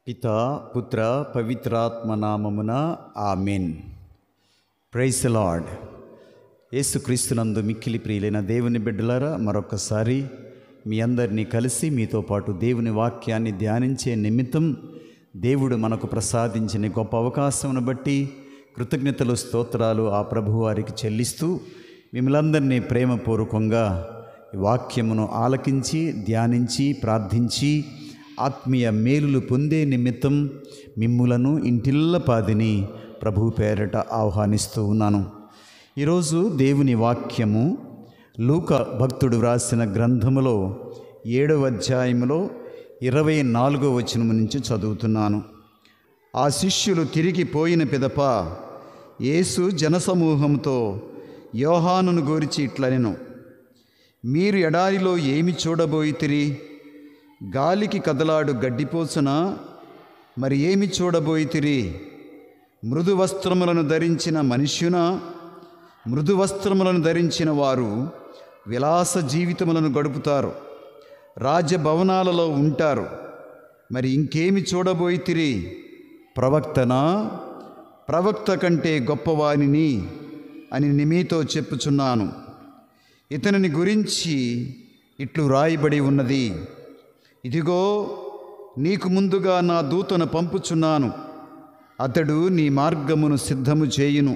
పితా పుత్ర పవిత్రాత్మ నామమున ఆమెన్. Praise the Lord. యేసుక్రీస్తునందు మిక్కిలి ప్రియులైన దేవుని బిడ్డలారా, మరొకసారి మీ అందరినీ కలిసి మీతో పాటు దేవుని వాక్యాన్ని ధ్యానించే నిమిత్తం దేవుడు మనకు ప్రసాదించిన గొప్ప అవకాశమును బట్టి కృతజ్ఞతలు స్తోత్రాలు ఆ ప్రభువారికి చెల్లిస్తూ మిమ్మల్ందరినీ ప్రేమపూర్వకంగా ఈ వాక్యమును ఆలకించి ధ్యానించి ప్రార్థించి ఆత్మీయ మేలులు పొందే నిమిత్తం మిమ్ములను ఇంటిల్లపాదిని ప్రభు పేరట ఆహ్వానిస్తూ ఉన్నాను. ఈరోజు దేవుని వాక్యము లూకా భక్తుడు వ్రాసిన గ్రంథములో 7వ అధ్యాయములో 24వ వచనము నుంచి చదువుతున్నాను. ఆ శిష్యులు తిరిగి పోయిన పిదప యేసు జనసమూహంతో యోహానును గూర్చి ఇట్లనెను: మీరు ఎడారిలో ఏమి చూడబోయితిరి? గాలికి కదలాడు గడ్డిపోచునా? మరి ఏమి చూడబోయితిరి? మృదు వస్త్రములను ధరించిన మనుష్యునా? మృదు వస్త్రములను ధరించిన వారు విలాస జీవితములను గడుపుతారు, రాజభవనాలలో ఉంటారు. మరి ఇంకేమి చూడబోయితిరి? ప్రవక్తనా? ప్రవక్త కంటే గొప్పవానిని అని మీతో చెప్పుచున్నాను. ఇతనిని గురించి ఇట్లు రాయబడి ఉన్నది: ఇదిగో, నీకు ముందుగా నా దూతను పంపుచున్నాను. అతడు నీ మార్గమును సిద్ధము చేయును.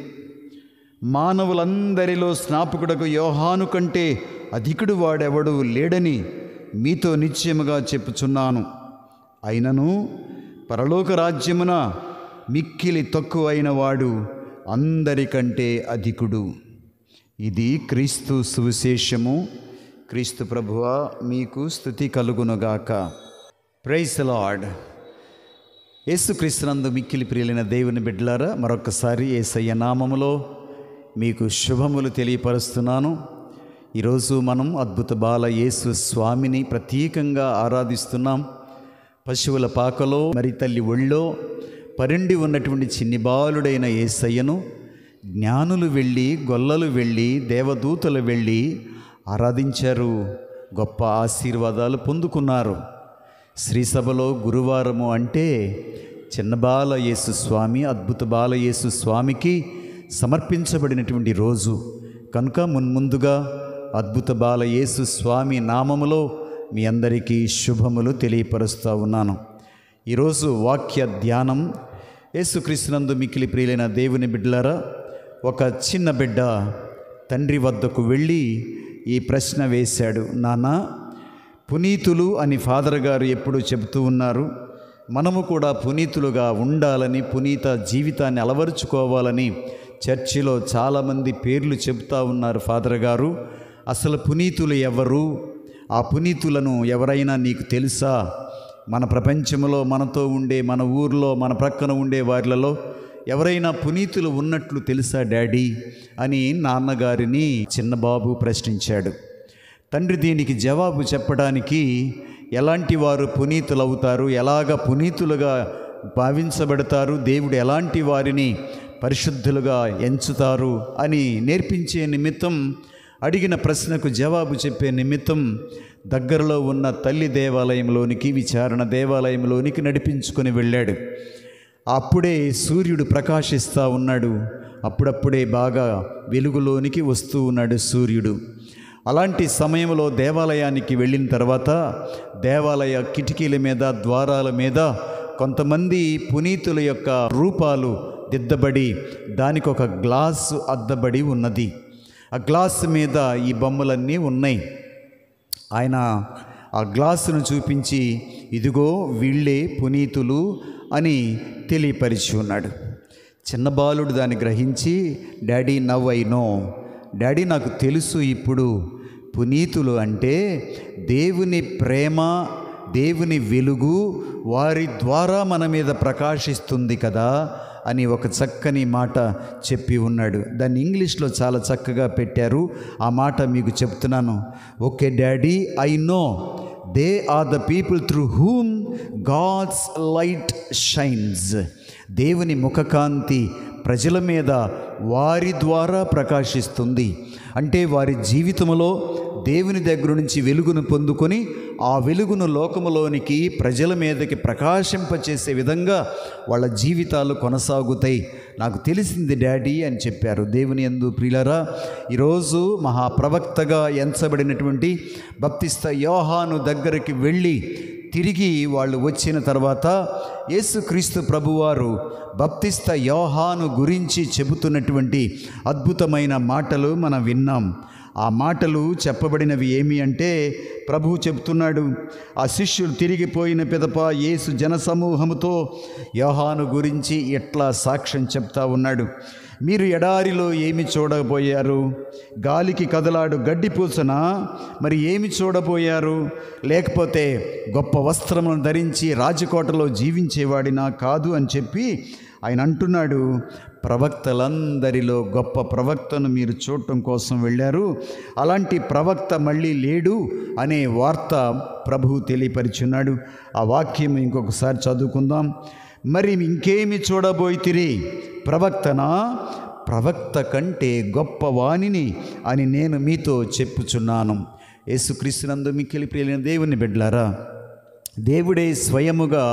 మానవులందరిలో స్నాపకుడకు యోహాను కంటే అధికుడు వాడెవడు లేడని మీతో నిశ్చయముగా చెప్పుచున్నాను. అయినను పరలోక రాజ్యమున మిక్కిలి తక్కువైన వాడు అందరికంటే అధికుడు. ఇది క్రీస్తు సువిశేషము. క్రీస్తు ప్రభువా, మీకు స్తుతి కలుగునుగాక. Praise the Lord. యేసుక్రీస్తునందు మిక్కిలి ప్రియులైన దేవుని బిడ్డలారా, మరొకసారి యేసయ్య నామములో మీకు శుభములు తెలియపరుస్తున్నాను. ఈరోజు మనం అద్భుత బాల యేసు స్వామిని ప్రత్యేకంగా ఆరాధిస్తున్నాం. పశువుల పాకలో మరి తల్లి ఒళ్ళో పరిండి ఉన్నటువంటి చిన్ని బాలుడైన యేసయ్యను జ్ఞానులు వెళ్ళి, గొల్లలు వెళ్ళి, దేవదూతలు వెళ్ళి ఆరాధించారు, గొప్ప ఆశీర్వాదాలు పొందుకున్నారు. శ్రీసభలో గురువారము అంటే చిన్న బాల యేసు స్వామి, అద్భుత బాల యేసు స్వామికి సమర్పించబడినటువంటి రోజు కనుక మున్ముందుగా అద్భుత బాల యేసు స్వామి నామములో మీ అందరికీ శుభములు తెలియపరుస్తూ ఉన్నాను. ఈరోజు వాక్య ధ్యానం. యేసుక్రీస్తునందు మిక్కిలి ప్రియులైన దేవుని బిడ్డలారా, ఒక చిన్న బిడ్డ తండ్రి వద్దకు వెళ్ళి ఈ ప్రశ్న వేశాడు: నాన్న, పునీతులు అని ఫాదర్ గారు ఎప్పుడూ చెబుతూ ఉన్నారు. మనము కూడా పునీతులుగా ఉండాలని, పునీత జీవితాన్ని అలవరుచుకోవాలని చర్చిలో చాలామంది పేర్లు చెబుతూ ఉన్నారు. ఫాదర్ గారు, అసలు పునీతులు ఎవరు? ఆ పునీతులను ఎవరైనా నీకు తెలుసా? మన ప్రపంచంలో మనతో ఉండే, మన ఊర్లో, మన ప్రక్కన ఉండే వారిలలో ఎవరైనా పునీతులు ఉన్నట్లు తెలుసా డాడీ అని నాన్నగారిని చిన్నబాబు ప్రశ్నించాడు. తండ్రి దీనికి జవాబు చెప్పడానికి ఎలాంటి వారు పునీతులు అవుతారు, ఎలాగ పునీతులుగా భావించబడతారు, దేవుడు ఎలాంటి వారిని పరిశుద్ధులుగా ఎంచుతారు అని నేర్పించే నిమిత్తం, అడిగిన ప్రశ్నకు జవాబు చెప్పే నిమిత్తం దగ్గరలో ఉన్న తల్లి దేవాలయంలోనికి, విచారణ దేవాలయంలోనికి నడిపించుకొని వెళ్ళాడు. అప్పుడే సూర్యుడు ప్రకాశిస్తూ ఉన్నాడు. అప్పుడప్పుడే బాగా వెలుగులోనికి వస్తూ ఉన్నాడు సూర్యుడు. అలాంటి సమయంలో దేవాలయానికి వెళ్ళిన తర్వాత దేవాలయ కిటికీల మీద, ద్వారాల మీద కొంతమంది పునీతుల యొక్క రూపాలు దిద్దబడి దానికి ఒక గ్లాసు అద్దబడి ఉన్నది. ఆ గ్లాసు మీద ఈ బొమ్మలన్నీ ఉన్నాయి. ఆయన ఆ గ్లాసును చూపించి, ఇదిగో వీళ్ళే పునీతులు అని తెలియపరిచి ఉన్నాడు. చిన్న బాలుడు దాన్ని గ్రహించి, daddy now I know, daddy నాకు తెలుసు ఇప్పుడు, పునీతులు అంటే దేవుని ప్రేమ, దేవుని వెలుగు వారి ద్వారా మన మీద ప్రకాశిస్తుంది కదా అని ఒక చక్కని మాట చెప్పి ఉన్నాడు. దాన్ని ఇంగ్లీష్లో చాలా చక్కగా పెట్టారు. ఆ మాట మీకు చెప్తున్నాను. Okay daddy, I know they are the people through whom God's light shines. దేవుని ముఖకాంతి ప్రజల మీద వారి ద్వారా ప్రకాశిస్తుంది. అంటే వారి జీవితంలో దేవుని దగ్గర నుంచి వెలుగును పొందుకొని ఆ వెలుగును లోకములోనికి ప్రజల మీదకి ప్రకాశింపచేసే విధంగా వాళ్ళ జీవితాలు కొనసాగుతాయి. నాకు తెలిసింది డాడీ అని చెప్పారు. దేవుని యందు ప్రియులారా, ఈరోజు మహాప్రవక్తగా ఎంచబడినటువంటి బప్తిస్త యోహాను దగ్గరికి వెళ్ళి తిరిగి వాళ్ళు వచ్చిన తర్వాత యేసుక్రీస్తు ప్రభువారు బప్తిస్త యోహాను గురించి చెబుతున్నటువంటి అద్భుతమైన మాటలు మనం విన్నాం. ఆ మాటలు చెప్పబడినవి ఏమి అంటే, ప్రభువు చెబుతున్నాడు, ఆ శిష్యులు తిరిగిపోయిన పిదప యేసు జనసమూహముతో యోహాను గురించి ఎట్లా సాక్ష్యం చెప్తా ఉన్నాడు. మీరు ఎడారిలో ఏమి చూడబోయారు? గాలికి కదలాడు గడ్డిపూసన మరి ఏమి చూడబోయారు? లేకపోతే గొప్ప వస్త్రములను ధరించి రాజకోటలో జీవించేవాడినా? కాదు అని చెప్పి ఆయన అంటున్నాడు, ప్రవక్తలందరిలో గొప్ప ప్రవక్తను మీరు చూడటం కోసం వెళ్ళారు, అలాంటి ప్రవక్త మళ్ళీ లేడు అనే వార్త ప్రభువు తెలియపరిచున్నాడు. ఆ వాక్యం ఇంకొకసారి చదువుకుందాం. మరి ఇంకేమి చూడబోయితిరి? ప్రవక్తనా? ప్రవక్త కంటే గొప్పవానిని అని నేను మీతో చెప్పుచున్నాను. యేసుక్రీస్తునందు మిక్కిలి ప్రియమైన దేవుని బిడ్డలారా, దేవుడే స్వయముగా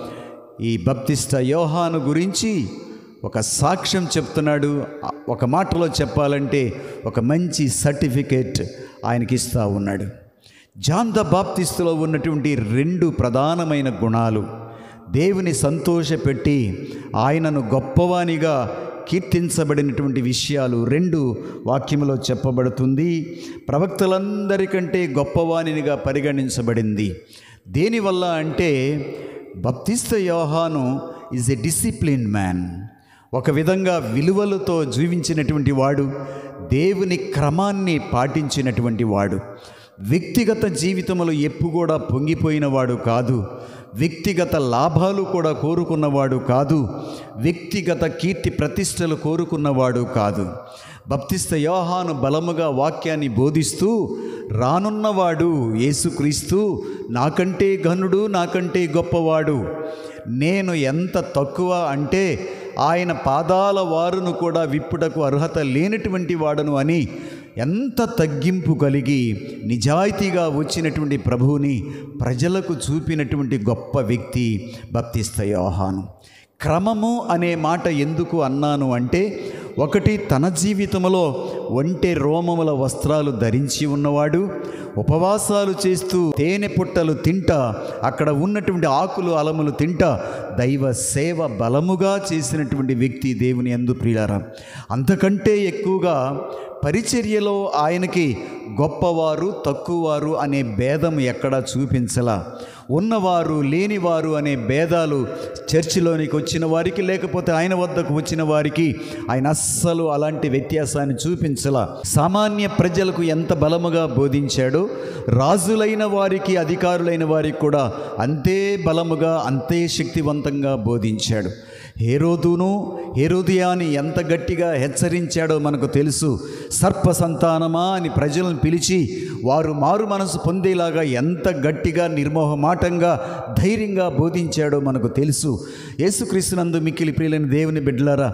ఈ బప్తిస్త యోహాను గురించి ఒక సాక్ష్యం చెప్తున్నాడు. ఒక మాటలో చెప్పాలంటే ఒక మంచి సర్టిఫికేట్ ఆయనకి ఇస్తూ ఉన్నాడు. జాన్ ద బాప్తిస్టులో ఉన్నటువంటి 2 ప్రధానమైన గుణాలు, దేవుని సంతోషపెట్టి ఆయనను గొప్పవానిగా కీర్తించబడినటువంటి విషయాలు 2 వాక్యములో చెప్పబడుతుంది. ప్రవక్తలందరికంటే గొప్పవానిగా పరిగణించబడింది. దేనివల్ల అంటే, బప్తిస్త యోహాను ఈజ్ ఎ డిసిప్లిన్ మ్యాన్. ఒక విధంగా విలువలతో జీవించినటువంటి వాడు, దేవుని క్రమాన్ని పాటించినటువంటి వాడు. వ్యక్తిగత జీవితంలో ఎప్పుడు కూడా పొంగిపోయినవాడు కాదు, వ్యక్తిగత లాభాలు కూడా కోరుకున్నవాడు కాదు, వ్యక్తిగత కీర్తి ప్రతిష్టలు కోరుకున్నవాడు కాదు. బప్తిస్త యోహాను బలముగా వాక్యాన్ని బోధిస్తూ, రానున్నవాడు యేసుక్రీస్తు నాకంటే ఘనుడు, నాకంటే గొప్పవాడు, నేను ఎంత తక్కువ అంటే ఆయన పాదాల వారును కూడా విప్పుటకు అర్హత లేనటువంటి వాడను అని ఎంత తగ్గింపు కలిగి నిజాయితీగా వచ్చినటువంటి ప్రభువుని ప్రజలకు చూపినటువంటి గొప్ప వ్యక్తి బప్తిస్త యోహాను. క్రమము అనే మాట ఎందుకు అన్నాను అంటే, ఒకటి, తన జీవితంలో ఒంటె రోమముల వస్త్రాలు ధరించి ఉన్నవాడు, ఉపవాసాలు చేస్తూ తేనె పుట్టలు తింటా, అక్కడ ఉన్నటువంటి ఆకులు అలములు తింటా దైవ సేవ బలముగా చేసినటువంటి వ్యక్తి దేవుని యందు ప్రియులారా. అంతకంటే ఎక్కువగా పరిచర్యలో ఆయనకి గొప్పవారు తక్కువవారు అనే భేదం ఎక్కడా చూపించలా. ఉన్నవారు లేనివారు అనే భేదాలు చర్చిలోనికి వచ్చిన వారికి, లేకపోతే ఆయన వద్దకు వచ్చిన వారికి ఆయన అస్సలు అలాంటి వ్యత్యాసాన్ని చూపించలా. సామాన్య ప్రజలకు ఎంత బలముగా బోధించాడో, రాజులైన వారికి, అధికారులైన వారికి కూడా అంతే బలముగా, అంతే శక్తివంతంగా బోధించాడు. హేరోదును హేరోదియాని ఎంత గట్టిగా హెచ్చరించాడో మనకు తెలుసు. సర్ప సంతానమా అని ప్రజలను పిలిచి వారు మారు మనసు పొందేలాగా ఎంత గట్టిగా, నిర్మోహమాటంగా, ధైర్యంగా బోధించాడో మనకు తెలుసు. యేసుక్రీస్తునందు మిక్కిలి ప్రియులైన దేవుని బిడ్డలారా,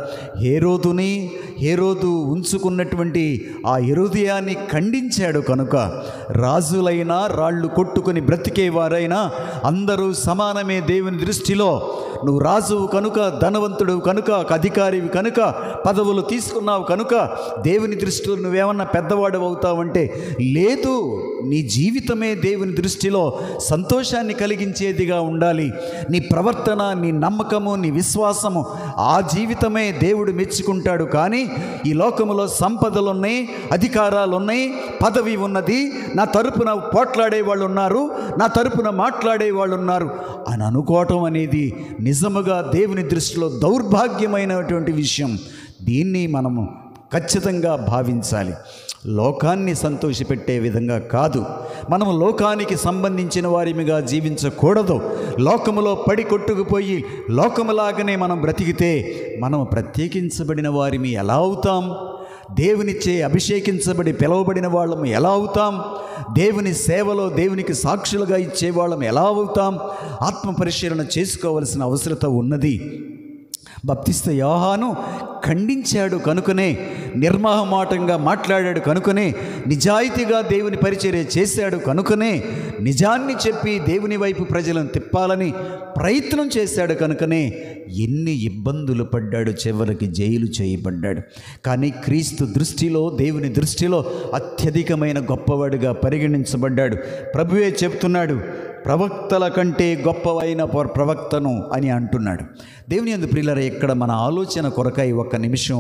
హేరోదు ఉంచుకున్నటువంటి ఆ హేరోదియాని ఖండించాడు కనుక రాజులైనా, రాళ్ళు కొట్టుకొని బ్రతికేవారైనా అందరూ సమానమే దేవుని దృష్టిలో. నువ్వు రాజువు కనుక, ధనవంతుడు కనుక, అధికారివి కనుక, పదవులు తీసుకున్నావు కనుక దేవుని దృష్టిలో నువ్వేమన్నా పెద్దవాడు అవుతావంటే లేదు. నీ జీవితమే దేవుని దృష్టిలో సంతోషాన్ని కలిగించేదిగా ఉండాలి. నీ ప్రవర్తన, నీ నమ్మకము, నీ విశ్వాసము, ఆ జీవితమే దేవుడు మెచ్చుకుంటాడు. కానీ ఈ లోకములో సంపదలున్నాయి, అధికారాలున్నాయి, పదవి ఉన్నది, నా తరపున పోట్లాడే వాళ్ళు ఉన్నారు, నా తరపున మాట్లాడే వాళ్ళు ఉన్నారు అని అనుకోవటం అనేది నిజముగా దేవుని దృష్టిలో దౌర్భాగ్యమైనటువంటి విషయం. దీన్ని మనము ఖచ్చితంగా భావించాలి. లోకాన్ని సంతోషపెట్టే విధంగా కాదు, మనము లోకానికి సంబంధించిన వారిమిగా జీవించకూడదు. లోకములో పడి కొట్టుకుపోయి లోకములాగానే మనం బ్రతికితే మనం ప్రత్యేకించబడిన వారిమి ఎలా అవుతాం? దేవునిచే అభిషేకించబడి పిలువబడిన వాళ్ళము ఎలా అవుతాం? దేవుని సేవలో దేవునికి సాక్షులుగా ఇచ్చేవాళ్ళం ఎలా అవుతాం? ఆత్మ పరిశీలన చేసుకోవలసిన అవసరత ఉన్నది. బాప్తిస్త యోహాను ఖండించాడు కనుకనే, నిర్మోహమాటంగా మాట్లాడాడు కనుకనే, నిజాయితీగా దేవుని పరిచర్య చేశాడు కనుకనే, నిజాన్ని చెప్పి దేవుని వైపు ప్రజలను తిప్పాలని ప్రయత్నం చేశాడు కనుకనే ఎన్ని ఇబ్బందులు పడ్డాడు, చివరికి జైలు చేయబడ్డాడు. కానీ క్రీస్తు దృష్టిలో, దేవుని దృష్టిలో అత్యధికమైన గొప్పవాడిగా పరిగణించబడ్డాడు. ప్రభువే చెప్తున్నాడు, ప్రవక్తల కంటే గొప్పవైన ప్రవక్తను అని అంటున్నాడు. దేవుని యందు ప్రియులారా, ఇక్కడ మన ఆలోచన కొరకై ఒక్క నిమిషం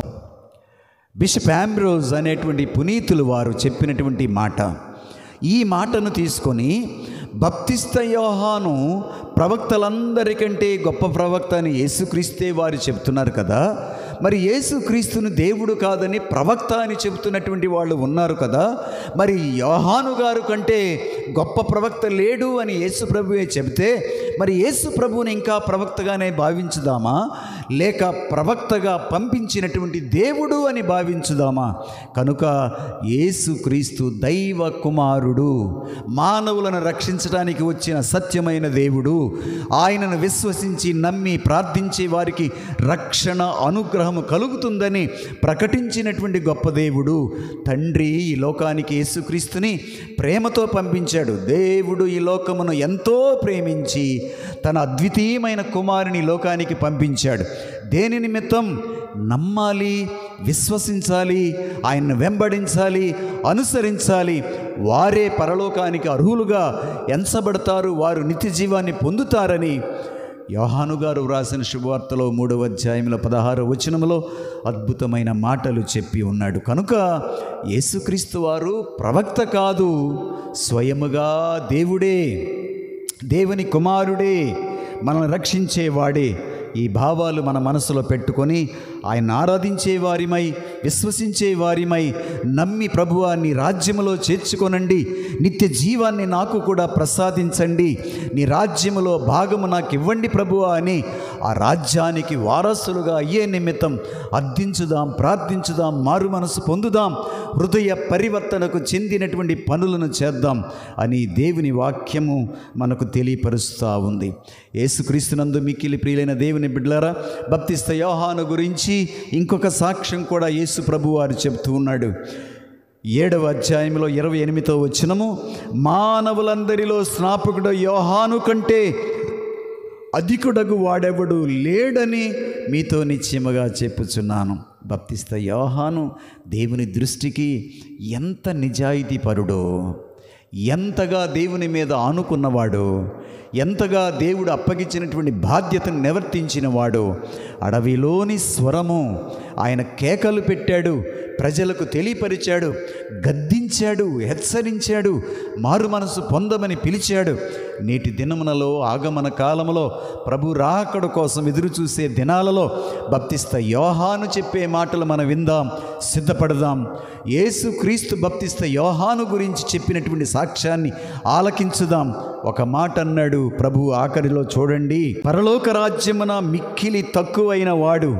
బిషప్ ఆంబ్రోజ్ అనేటువంటి పునీతులు వారు చెప్పినటువంటి మాట, ఈ మాటను తీసుకొని బాప్తిస్త యోహాను ప్రవక్తలందరికంటే గొప్ప ప్రవక్త అని యేసుక్రీస్తే వారు చెప్తున్నారు కదా, మరి యేసుక్రీస్తును దేవుడు కాదని ప్రవక్త అని చెబుతున్నటువంటి వాళ్ళు ఉన్నారు కదా, మరి యోహాను గారు కంటే గొప్ప ప్రవక్త లేడు అని యేసు ప్రభువే చెబితే, మరి యేసు ప్రభువుని ఇంకా ప్రవక్తగానే భావించుదామా, లేక ప్రవక్తగా పంపించినటువంటి దేవుడు అని భావించుదామా? కనుక యేసుక్రీస్తు దైవ కుమారుడు, మానవులను రక్షించడానికి వచ్చిన సత్యమైన దేవుడు, ఆయనను విశ్వసించి నమ్మి ప్రార్థించే వారికి రక్షణ అనుగ్రహము కలుగుతుందని ప్రకటించినటువంటి గొప్ప దేవుడు. తండ్రి ఈ లోకానికి యేసుక్రీస్తుని ప్రేమతో పంపించాడు. దేవుడు ఈ లోకమును ఎంతో ప్రేమించి తన అద్వితీయమైన కుమారుని లోకానికి పంపించాడు. దేని నిమిత్తం? నమ్మాలి, విశ్వసించాలి, ఆయన్ను వెంబడించాలి, అనుసరించాలి. వారే పరలోకానికి అర్హులుగా ఎంచబడతారు, వారు నిత్య జీవాన్ని పొందుతారని యోహాను గారు వ్రాసిన శుభవార్తలో 3వ అధ్యాయంలో 16వ వచనంలో అద్భుతమైన మాటలు చెప్పి ఉన్నాడు. కనుక యేసుక్రీస్తు వారు ప్రవక్త కాదు, స్వయముగా దేవుడే, దేవుని కుమారుడే, మనల్ని రక్షించేవాడే. ఈ భావాలు మన మనసులో పెట్టుకొని ఆయన ఆరాధించే వారిమై, విశ్వసించే వారిమై, నమ్మి ప్రభువా నీ రాజ్యములో చేర్చుకొనండి, నిత్య జీవాన్ని నాకు కూడా ప్రసాదించండి, నీ రాజ్యములో భాగము నాకు ఇవ్వండి ప్రభువా అని ఆ రాజ్యానికి వారసులుగా అయ్యే నిమిత్తం అర్థించుదాం, ప్రార్థించుదాం, మారు మనసు పొందుదాం, హృదయ పరివర్తనకు చెందినటువంటి పనులను చేద్దాం అని దేవుని వాక్యము మనకు తెలియపరుస్తూ ఉంది. యేసుక్రీస్తునందు మిక్కిలి ప్రియులైన దేవుని బిడ్డలారా, బాప్తిస్త యోహాను గురించి ఇంకొక సాక్ష్యం కూడా యేసు ప్రభు వారు చెబుతూ ఉన్నాడు. 7వ అధ్యాయంలో 28వ వచనము, మానవులందరిలో స్నాపకుడు యోహాను కంటే అధికుడగు వాడెవడు లేడని మీతో నిశ్చయముగా చెప్పుచున్నాను. బాప్తిస్త యోహాను దేవుని దృష్టికి ఎంత నిజాయితీపరుడో, ఎంతగా దేవుని మీద ఆనుకున్నవాడో, ఎంతగా దేవుడు అప్పగించినటువంటి బాధ్యతను నిర్వర్తించినవాడో. అడవిలోని స్వరము, ఆయన కేకలు పెట్టాడు, ప్రజలకు తెలియపరిచాడు, గద్దించాడు, హెచ్చరించాడు, మారు మనసు పొందమని పిలిచాడు. నేటి దినమునలో, ఆగమన కాలంలో, ప్రభు రాకడ కోసం ఎదురు చూసే దినాలలో బాప్తిస్త యోహాను చెప్పే మాటలు మనం విందాం, సిద్ధపడదాం. యేసుక్రీస్తు బాప్తిస్త యోహాను గురించి చెప్పినటువంటి సాక్ష్యాన్ని ఆలకించుదాం. ఒక మాట అన్నాడు ప్రభు ఆఖరిలో, చూడండి, పరలోక రాజ్యమున మిక్కిలి తక్కువైన వాడు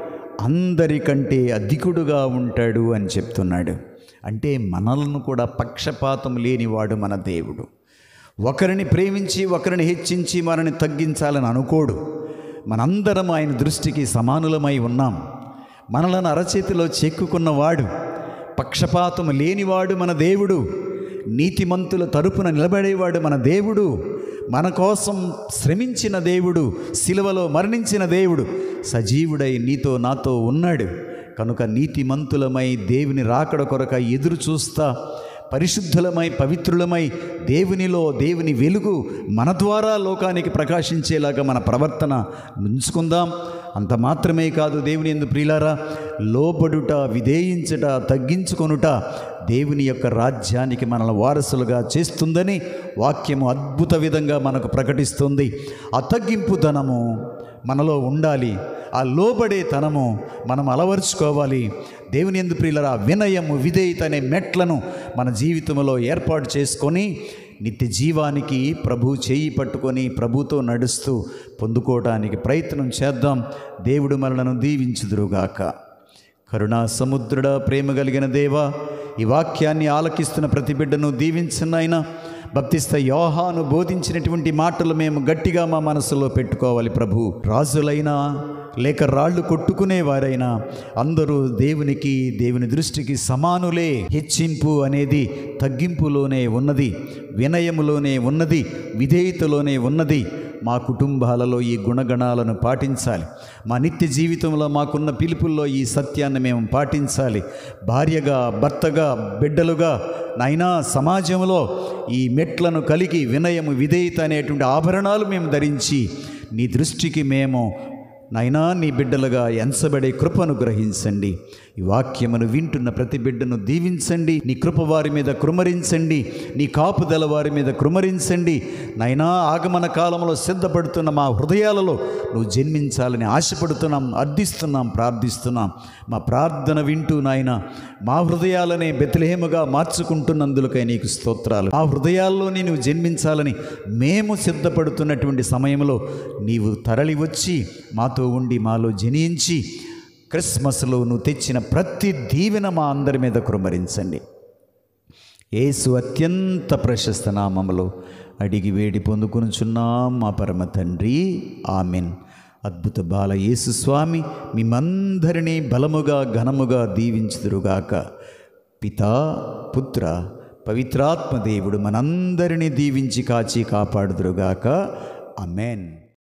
అందరికంటే అధికుడుగా ఉంటాడు అని చెప్తున్నాడు. అంటే మనలను కూడా పక్షపాతం లేనివాడు మన దేవుడు. ఒకరిని ప్రేమించి, ఒకరిని హెచ్చించి, మనని తగ్గించాలని అనుకోడు. మనందరం ఆయన దృష్టికి సమానులమై ఉన్నాం. మనలను అరచేతిలో చెక్కుకున్నవాడు, పక్షపాతం లేనివాడు మన దేవుడు. నీతిమంతుల తరపున నిలబడేవాడు మన దేవుడు. మన కోసం శ్రమించిన దేవుడు, సిలువలో మరణించిన దేవుడు సజీవుడై నీతో నాతో ఉన్నాడు. కనుక నీతిమంతులమై దేవుని రాకడ కొరక ఎదురు చూస్తా, పరిశుద్ధులమై, పవిత్రులమై, దేవునిలో దేవుని వెలుగు మన ద్వారా లోకానికి ప్రకాశించేలాగా మన ప్రవర్తన నుంచుకుందాం. అంత మాత్రమే కాదు, దేవుని యందు ప్రియులారా, లోబడుట, విధేయించుట, తగ్గించుకొనుట దేవుని యొక్క రాజ్యానికి మనల్ని వారసులుగా చేస్తుందని వాక్యము అద్భుత విధంగా మనకు ప్రకటిస్తుంది. ఆ తగ్గింపుతనము మనలో ఉండాలి, ఆ లోబడే తనము మనం అలవర్చుకోవాలి. దేవుని యందు ప్రియులారా, వినయము, విధేయత అనే మెట్లను మన జీవితంలో ఏర్పాటు చేసుకొని నిత్య జీవానికి ప్రభు చేయి పట్టుకొని ప్రభుతో నడుస్తూ పొందుకోవటానికి ప్రయత్నం చేద్దాం. దేవుడు మనలను దీవించుదురుగాక. కరుణా సముద్రుడా, ప్రేమ కలిగిన దేవా, ఈ వాక్యాన్ని ఆలకిస్తున్న ప్రతి బిడ్డను దీవించు నాయనా. బాప్తిస్త యోహాను బోధించినటువంటి మాటలు మేము గట్టిగా మా మనసులో పెట్టుకోవాలి ప్రభు. రాజులైనా లేక రాళ్ళు కొట్టుకునేవారైనా అందరూ దేవుని దృష్టికి సమానులే. హెచ్చింపు అనేది తగ్గింపులోనే ఉన్నది, వినయములోనే ఉన్నది, విధేయతలోనే ఉన్నది. మా కుటుంబాలలో ఈ గుణగణాలను పాటించాలి. మా నిత్య జీవితంలో మాకున్న పిలుపుల్లో ఈ సత్యాన్ని మేము పాటించాలి. భార్యగా, భర్తగా, బిడ్డలుగా నాయనా సమాజంలో ఈ మెట్లను కలిగి వినయము, విధేయత అనేటువంటి ఆభరణాలు మేము ధరించి నీ దృష్టికి మేము నాయనా నీ బిడ్డలుగా ఎంచబడే కృపను గ్రహించండి. ఈ వాక్యమును వింటున్న ప్రతి బిడ్డను దీవించండి. నీ కృప వారి మీద కృమరించండి. నీ కాపుదల వారి మీద కృమరించండి. నాయనా ఆగమన కాలంలో సిద్ధపడుతున్న మా హృదయాలలో నువ్వు జన్మించాలని ఆశపడుతున్నాం, అర్థిస్తున్నాం, ప్రార్థిస్తున్నాం. మా ప్రార్థన వింటూ నాయన మా హృదయాలనే బెత్లెహేముగా మార్చుకుంటున్నందులకై నీకు స్తోత్రాలు. ఆ హృదయాల్లోనే నువ్వు జన్మించాలని మేము సిద్ధపడుతున్నటువంటి సమయంలో నీవు తరలి వచ్చి మాతో ఉండి మాలో జనించి క్రిస్మస్లో నువ్వు తెచ్చిన ప్రతి దీవెన మా అందరి మీద కృమరించండి. యేసు అత్యంత ప్రశస్త నామములో అడిగి వేడి పొందుకొనుచున్నాం మా పరమ తండ్రి, ఆమెన్. అద్భుత బాల యేసు స్వామి మిమ్మందరినీ బలముగా ఘనముగా దీవించుదురుగాక. పితా, పుత్ర, పవిత్రాత్మ దేవుడు మనందరినీ దీవించి కాచి కాపాడుదురుగాక. ఆమెన్.